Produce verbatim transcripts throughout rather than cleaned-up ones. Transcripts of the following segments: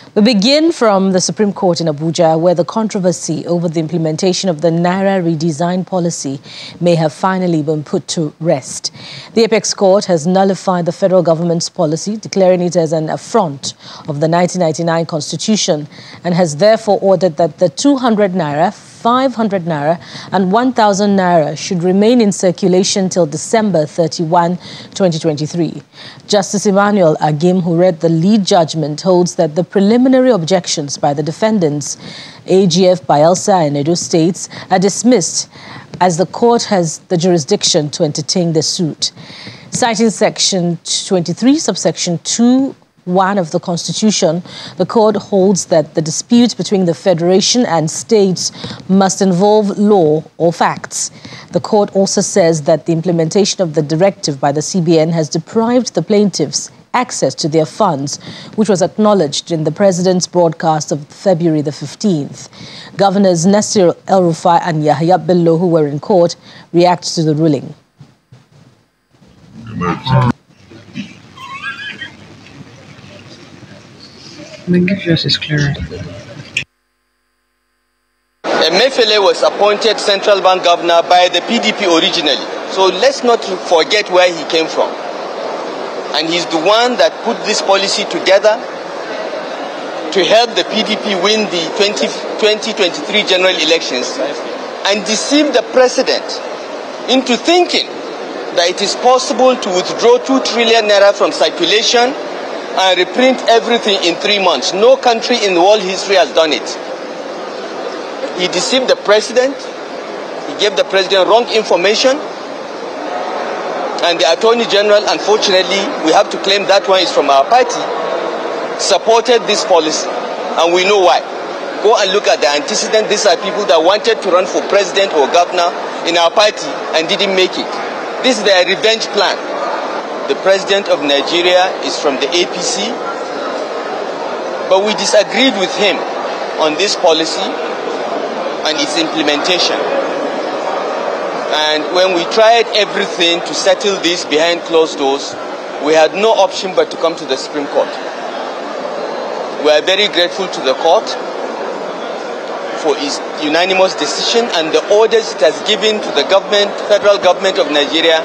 We begin from the Supreme Court in Abuja, where the controversy over the implementation of the Naira redesign policy may have finally been put to rest. The Apex Court has nullified the federal government's policy, declaring it as an affront of the nineteen ninety-nine Constitution, and has therefore ordered that the two hundred Naira, five hundred Naira and one thousand Naira should remain in circulation till December thirty-first, twenty twenty-three. Justice Emmanuel Agim, who read the lead judgment, holds that the preliminary objections by the defendants, A G F, Bayelsa and Edo States, are dismissed as the court has the jurisdiction to entertain the suit. Citing Section twenty-three, subsection two, one of the Constitution, the court holds that the dispute between the Federation and states must involve law or facts. The court also says that the implementation of the directive by the C B N has deprived the plaintiffs access to their funds, which was acknowledged in the President's broadcast of February the fifteenth. Governors Nasir El-Rufai and Yahya Bello, who were in court, react to the ruling. Justice Clara. Emefiele was appointed central bank governor by the P D P originally. So let's not forget where he came from. And he's the one that put this policy together to help the P D P win the twenty twenty-three general elections and deceive the president into thinking that it is possible to withdraw two trillion naira from circulation and reprint everything in three months. No country in world history has done it. He deceived the president. He gave the president wrong information. And the Attorney General, unfortunately, we have to claim that one is from our party, supported this policy. And we know why. Go and look at the antecedent. These are people that wanted to run for president or governor in our party and didn't make it. This is their revenge plan. The president of Nigeria is from the A P C, but we disagreed with him on this policy and its implementation. And when we tried everything to settle this behind closed doors, we had no option but to come to the Supreme Court. We are very grateful to the court for its unanimous decision and the orders it has given to the government, federal government of Nigeria,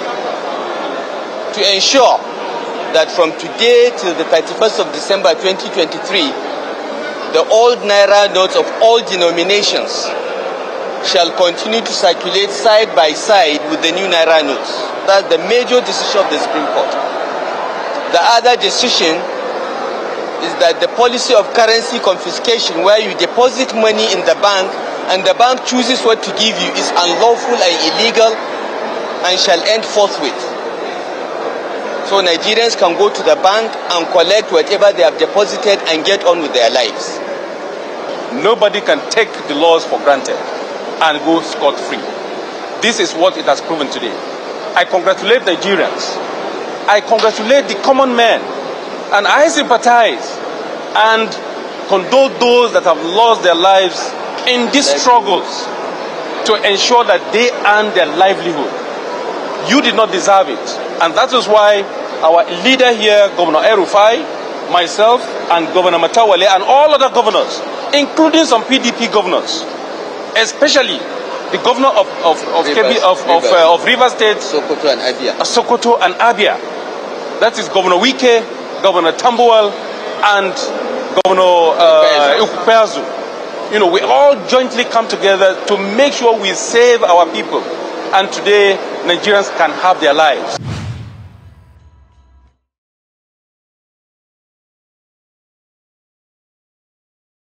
to ensure that from today till the thirty-first of December twenty twenty-three, the old Naira notes of all denominations shall continue to circulate side by side with the new Naira notes. That's the major decision of the Supreme Court. The other decision is that the policy of currency confiscation, where you deposit money in the bank and the bank chooses what to give you, is unlawful and illegal and shall end forthwith. So Nigerians can go to the bank and collect whatever they have deposited and get on with their lives. Nobody can take the laws for granted and go scot-free. This is what it has proven today. I congratulate Nigerians. I congratulate the common man. And I sympathize and condole those that have lost their lives in these struggles to ensure that they earn their livelihood. You did not deserve it. And that is why our leader here, Governor El-Rufai, myself, and Governor Matawale, and all other governors, including some P D P governors, especially the governor of of of Rivers, of, of, Rivers. Uh, of Rivers State, Sokoto and Abia, uh, Sokoto and Abia. That is Governor Wike, Governor Tambuwal, and Governor Ukpeazu. Uh, you know, we all jointly come together to make sure we save our people, and today Nigerians can have their lives.